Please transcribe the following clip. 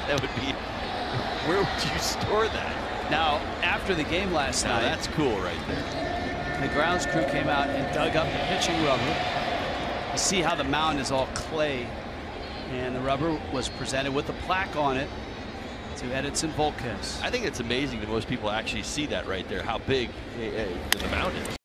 That would be. Where would you store that? Now, after the game last night, that's cool right there. The grounds crew came out and dug up the pitching rubber. You see how the mound is all clay, and the rubber was presented with a plaque on it to Edison Volquez. I think it's amazing that most people actually see that right there, how big the mound is.